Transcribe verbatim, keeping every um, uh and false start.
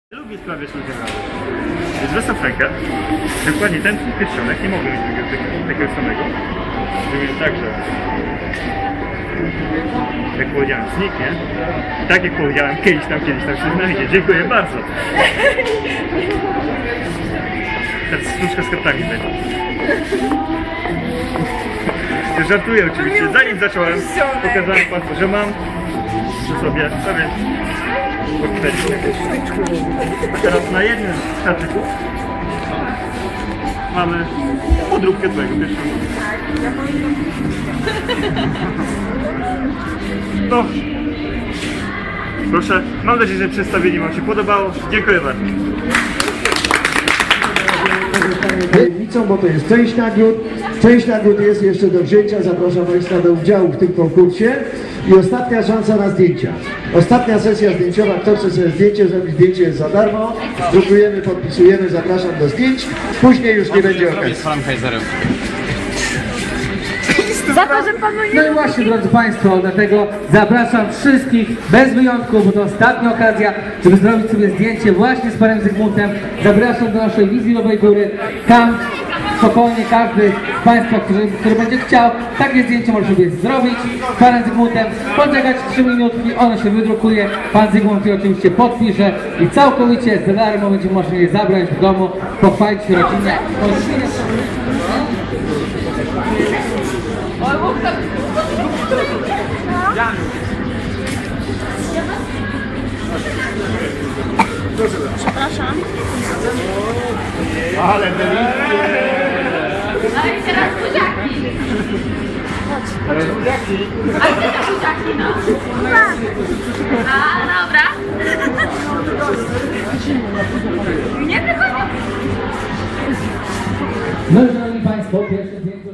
Lubię sprawiać ludziom radość. Więc wezmę Franka, dokładnie ten pierścionek, nie mogę mieć takiego, takiego samego. Zrobiłem tak, że jak powiedziałem, zniknie. I tak jak powiedziałem, kiedyś tam, kiedyś tam się znajdzie. Dziękuję bardzo. Teraz sztuczka z kartami będzie. Żartuję oczywiście. Zanim zacząłem, pokazałem Państwu, że mam przy sobie pewien portfelik. A teraz na jednym z haczyków mamy podróbkę twojego pierwszego. No, proszę, mam nadzieję, że przedstawienie Wam się podobało. Dziękuję bardzo. Tajemnicą, bo to jest część nagród. Część nagród jest jeszcze do wzięcia. Zapraszam Państwa do udziału w tym konkursie. I ostatnia szansa na zdjęcia. Ostatnia sesja zdjęciowa. Kto chce sobie zdjęcie zrobić, zdjęcie jest za darmo. Drukujemy, podpisujemy, zapraszam do zdjęć. Później już nie będzie okazji. Za to, że panu nie... No i właśnie, drodzy Państwo, dlatego zapraszam wszystkich bez wyjątku, bo to ostatnia okazja, żeby zrobić sobie zdjęcie właśnie z panem Zygmuntem. Zapraszam do naszej wizji Nowej Góry. Tam spokojnie każdy z Państwa, który, który będzie chciał, takie zdjęcie może sobie zrobić z panem Zygmuntem, poczekać trzy minutki, ono się wydrukuje, pan Zygmunt je oczywiście podpisze i całkowicie za darmo będzie można je zabrać w domu, pochwalić się rodzinie. Przepraszam. Ale delikatnie. No i teraz buziaki. Ale buziaki. A gdzie te buziaki, no? A, dobra. Nie tylko nie. No i szanowni Państwo, pierwsze zdjęcie.